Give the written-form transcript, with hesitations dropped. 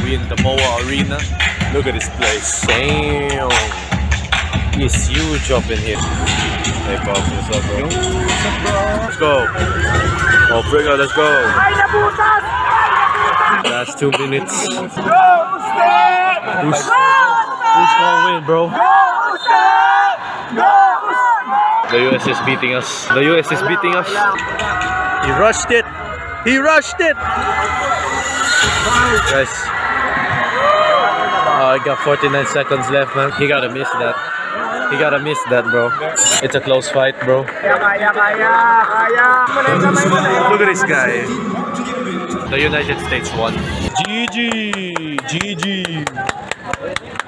We in the MOA Arena. Look at this place. Damn. It's huge up in here. Hey, boss, what's up, bro? Let's go. Oh, Frigga, let's go. Last 2 minutes. Who's gonna win, bro? The US is beating us. The US is beating us. He rushed it. He rushed it. Guys. I got 49 seconds left, man. He gotta miss that. He gotta miss that, bro. It's a close fight, bro. Look at this guy. The United States won. GG! GG!